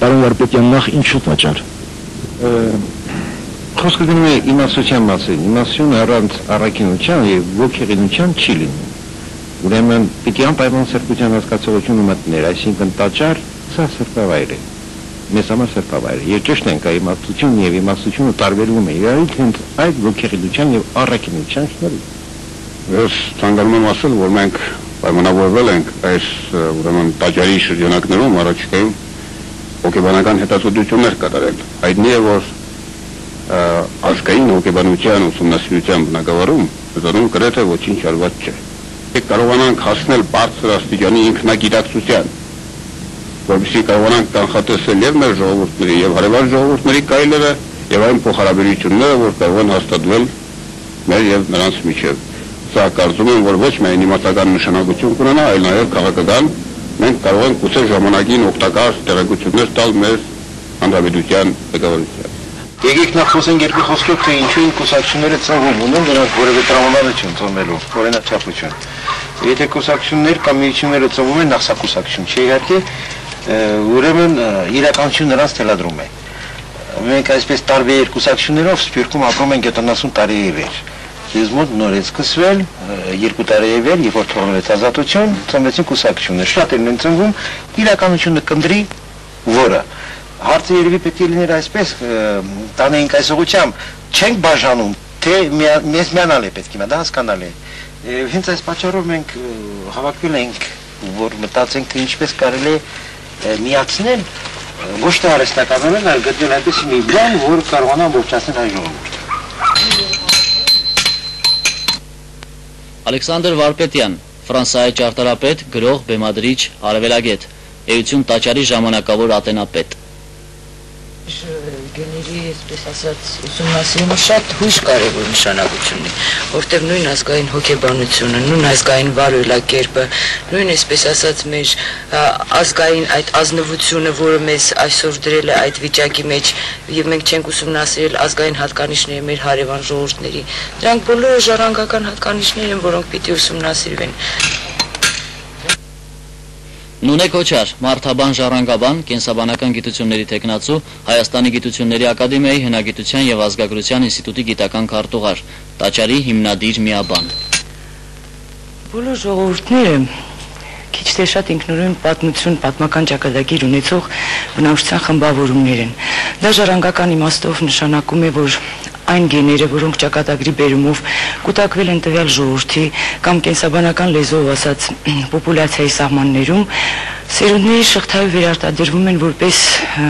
Պարոն Վարպետյան, նախ ինչու տաճար։ Խոսքը գնում է իմաստության մասին, իմաստությունը առանց առաքինության եւ ոգեղինության չի լինում։ Ուրեմն պիտի անպայման սրբության հասկացողությունը մտներ, այսինքն տաճար սա սրբավայր է։ Մեզ համար սրբավայր է։ Եվ ճիշտ ենք, իմաստությունն եւ իմաստությունը տարբերվում են իրարից հենց այդ ոգեղինության եւ առաքինության շնորհիվ։ Ես ցանկանում եմ ասել, որ մենք պայմանավորվել ենք այս ուրեմն տաճարի շրջանակներում առաջիկայում հոգեբանական հետազոտություններ կատարել։ Հայտնի է, որ ազգային հոգեբանության ուսումնասիրության բնագավառում զորում գրեթե ոչինչ արված չէ։ Կարողանանք հասնել բարձր աստիճանի ինքնագիտակցության, որովհետեւ կարողանանք կանխատեսել եւ մեր ժողովուրդների եւ հարևան ժողովուրդների կայլերը եւ այն փոխհարաբերությունները, որ կարող են հաստատվել մեր եւ նրանց միջեւ։ Սա կարծում եմ, որ ոչ միայն իմաստական նշանակություն կունենա, այլ նաեւ քաղաքական։ Մենք կարող ենք գուցե ժամանակին օգտակար տեղեկություններ տալ մեր հանրապետության ղեկավարությանը։ Եկեք նախ խոսենք երկու խոսքով, թե ինչու են կուսակցությունները ծնվում ունեն, նրանք որևէ տրամաբանություն ծնվելու, օրինաչափություն։ Եթե կուսակցություններ կամ միությունները ծնվում են, նախ սա կուսակցություն չէ իհարկե, ուրեմն իրականություն նրանց թելադրում է։ Մենք այսպես տարբեր կուսակցություններով Սփյուռքում ապրում ենք 70 տարի ի վեր։ Ես մոտ նոր է սկսվել 2 տարի ի վեր, երբ որ թողնվեց ազատություն, ծնվեցին կուսակցություններ։ Շատերն են ծնվում, իրականությունը կնդրի, որը հարցը երևի պետք է լիներ այսպես, տանեինք այս ուղղությամբ, չենք բաժանում, թե մեզ միանալ է պետք իմա, դա հասկանալ է։ Հենց այս պատճառով մենք հավաքվել ենք, որ մտածենք, թե ինչպես կարելի է միացնել, ոչ թե արհեստականորեն, այլ գտնել այնպես մի բան, որ կարողանա ամբողջացնել հայ ժողովուրդը։ Ալեքսանդր Վարպետյան, Ֆրանսիայի ճարտարապետ, գրող, բեմադրիչ, արևելագետ, Էություն տաճարի ժամանակավոր ատենապետ։ Գեների, այսպես ասած, ուսումնասիրումը շատ հույժ կարևոր նշանակություն ունի, որտեղ նույն ազգային հոգեբանությունը, նույն ազգային վարույլակերպը, նույն այսպես ասած մեր ազգային այդ ազնվությունը, որը մեզ այսօր դրել է այդ վիճակի մեջ, եւ մենք չենք ուսումնասիրել ազգային հատկանիշները մեր հարևան ժողովուրդների, դրանք բոլորը ժառանգական հատկանիշներ են, որոնք պիտի ուսումնասիրվեն։ Նունե Քոչար, մարդաբան ժառանգաբան, կենսաբանական գիտությունների տեխնացու, Հայաստանի գիտությունների ակադեմիայի հնագիտության եւ ազգագրության ինստիտուտի գիտական քարտուղար, տաճարի հիմնադիր միաբան։ Բոլոր ժողովուրդները քիչ թե շատ ինքնուրույն պատմություն, պատմական ճակատագիր ունեցող բնավորության խմբավորումներ են։ Դա ժառանգական իմաստով նշանակում է, որ այն գեները, որոնք ճակատագրի բերումով կուտակվել են տվյալ ժողովրդի կամ կենսաբանական լեզվով ասած պոպուլյացիայի սահմաններում, սերունդների շղթայով վերարտադրվում են որպես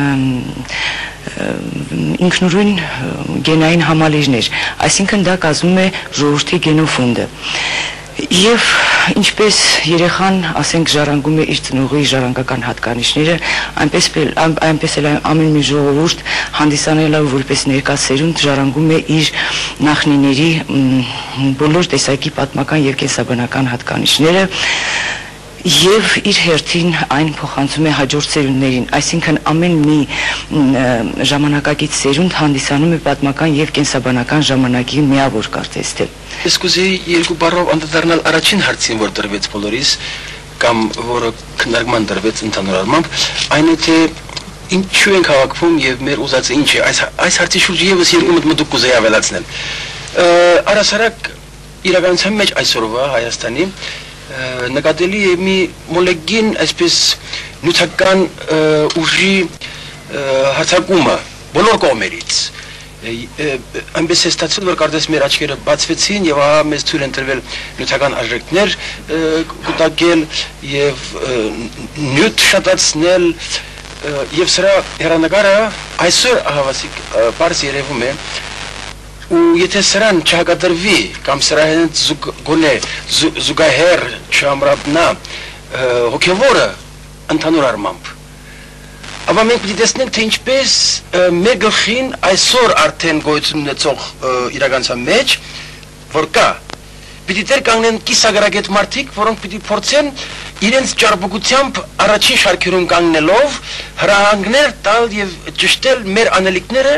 ինքնուրույն գենային համալիրներ, այսինքն դա կազմում է ժողովրդի գենոֆոնդը։ Եվ ինչպես երեխան, ասենք, ժառանգում է իր ծնողի ժառանգական հատկանիշները, այնպես էլ ամեն մի ժողովուրդ հանդիսանալով որպես ներկա սերունդ ժառանգում է իր նախնիների բոլոր տեսակի պատմական եւ կենսաբանական հատկանիշները եւ իր հերթին այն փոխանցում է հաջորդ սերունդներին, այսինքն ամեն մի ժամանակակից սերունդ հանդիսանում է պատմական եւ կենսաբանական ժամանակի միավոր կարծես թե։ Ես կուզեի երկու բառով անդրադառնալ առաջին հարցին, որ դրվեց բոլորիս, կամ որը քննարկման դրվեց ընդհանուր առմամբ, այն է թե ինչու ենք հավաքվում եւ մեր ուզածը ինչ է։ Այս հարցի շուրջ եւս երկու մտմունք կուզեի ավելացնել։ Առասարակ իրականության մեջ այսօրվա Հայաստանի նկատելի է մի մոլեգին այսպես նյութական ուժի հարձակումը բոլոր կողմերից։ Այնպես է ստացվել, որ կարծես մեր աչքերը բացվեցին եւ ահա մեզ թույլ են տրվել նյութական արժեքներ կուտակել եւ նյութ շատացնել եւ սրա հեռանկարը այսօր ահավասիկ բարձ երևում է ու եթե սրան չհակադրվի կամ սրա հետ գոնե զուգահեռ չամրապնա հոգևորը ընդհանուր առմամբ, ապա մենք պիտի տեսնենք, թե ինչպես մեր գլխին այսօր արդեն գոյություն ունեցող իրականության մեջ, որ կա, պիտի դեր կանգնեն կիսագրագետ մարդիկ, որոնք պիտի փորձեն իրենց ճարպկությամբ առաջին շարքերում կանգնելով հրահանգներ տալ եւ ճշտել մեր անելիքները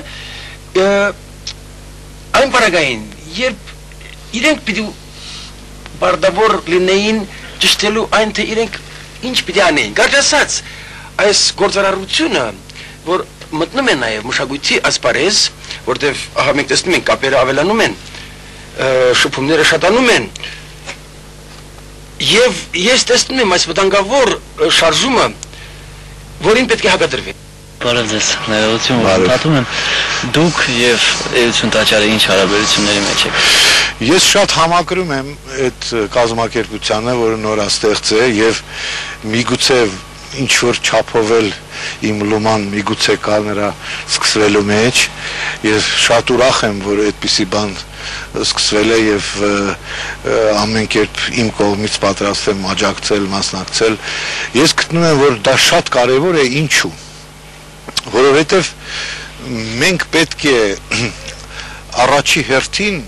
այն պարագային, երբ իրենք պիտի բարդավոր լինեին ճշտելու այն, թե իրենք ինչ պիտի անեին։ Կարճ ասած, այս գործարարությունը որ մտնում են նաև մշակույթի ասպարեզ, որտեղ ահա մենք տեսնում ենք կապերը ավելանում են, շփումները շատանում են, եւ ես տեսնում եմ այս վտանգավոր շարժումը, որին պետք է հակադրվի։ Բարև ձեզ, ներողություն, որ պատում եմ, դուք եւ Էություն տաճարը ինչ հարաբերությունների մեջ եք։ Ես շատ համակրում եմ այդ կազմակերպությանը, որը նորաստեղծ է եւ միգուցե ինչ որ չափով էլ իմ լուման միգուցե կա նրա սկսվելու մեջ, ես շատ ուրախ եմ, որ այդպիսի բան սկսվել է եւ ամեն կերպ իմ կողմից պատրաստ եմ աջակցել, մասնակցել։ Ես գտնում եմ, որ դա շատ կարեւոր է, ինչու, որովհետեւ մենք պետք է առաջի հերթին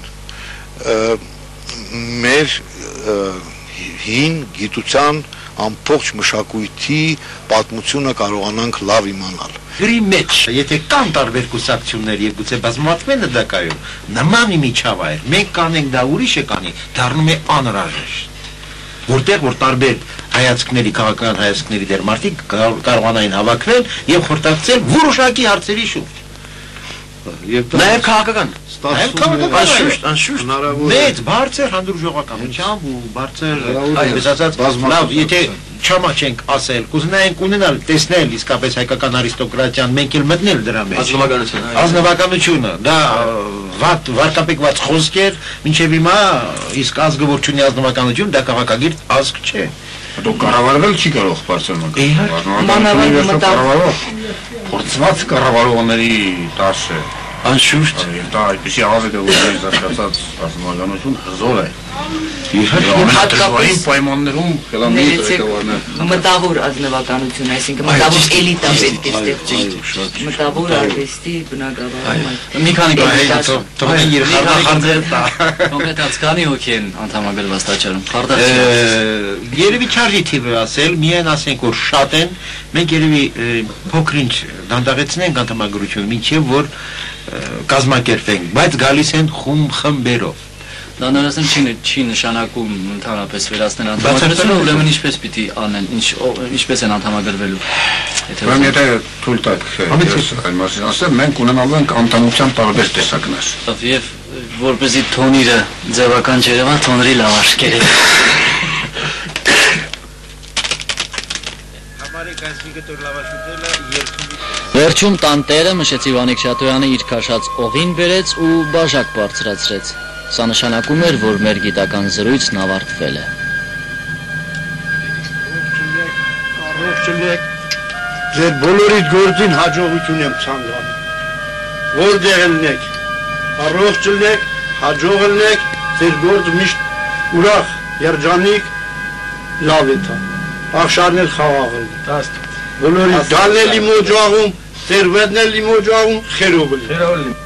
մեր հին գիտության ամբողջ մշակույթի պատմությունը կարողանանք լավ իմանալ։ Գրի մեջ, եթե կան տարբեր կուսակցություններ եւ գուցե բազմացվեն դա կայում, նման միջավայր, մենք կանենք դա ուրիշը կանի, դառնում է անհրաժեշտ։ Որտեղ որ տարբեր հայացքների, քաղաքական հայացքների դեր մարդիկ կարողանային հավաքվել եւ խորհրդակցել որոշակի հարցերի շուրջ։ Նաեւ քաղաքական Անշուշտ, մեծ բարձր հանդուրժողականությամբ ու բարձր լավ, եթե չամաչենք ասել, կուզենայինք ունենալ, տեսնել իսկապես հայկական արիստոկրատիան, մենք էլ մտնել դրա մեջ։ Ազնվականությունը, դա վարկապեկված խոսք էր, մինչև հիմա իսկ ազգը որ չունի ազնվականություն, դա քաղաքագիր ազգ չէ։ Դու կառավարվել չի կարող բարձրացնել։ Մանավանդ Փորձված կառավարողների տաշը։ Անշուշտ, դա այդպեսի ավետ է ուզում զարգացած ազնվականություն հզոր է։ Հատկապես պայմաններում խելամիտ ղեկավարներ։ մտավոր ազնվականություն, այսինքն մտավոր էլիտա պետք է ստեղծենք։ Մտավոր արվեստի բնագավառում։ մի քանի թողին երախարներ տա։ Կոնկրետ քանի հոգի են անդամագրված տաճարում։ Երևի չարժի թիվը ասել, միայն ասենք որ շատ են, մենք երևի փոքր-ինչ դանդաղեցնենք անդամագրությունը, մինչև որ կազմակերպենք, բայց գալիս են խմբերով։ Դա նորասեմ չի նշանակում ընդհանրապես վերացնել անդամագրությունը, ուրեմն ինչպես պիտի անեն, ինչպես են անդամագրվելու։ Ուրեմն եթե թույլ տաք այն մասին ասեմ, մենք ունենալու ենք անդամության տարբեր տեսակներ։ Եվ որպեսզի թոնիրը ձևական չերևա, թոնրի լավաշ կերեք։ Վերջում տանտերը Մշեցի Վանիկ Շատոյանը իր քաշած օղին բերեց ու բաժակ բարձրացրեց։ Սա նշանակում էր, որ մեր գիտական զրույցն ավարտվել է։ Ձեր բոլորիդ գործին հաջողություն եմ ցանկանում։ Որտեղ ելնեք, առողջ ելնեք, հաջող ելնեք, ձեր գործը միշտ ուրախ, երջանիկ, լավ է թա։ Ախշարներ խաղաղ ելնի։ Բոլորիդ դալնելի մոջաղում, ձեր վերնել լի մոջաղում, խերով ելնի։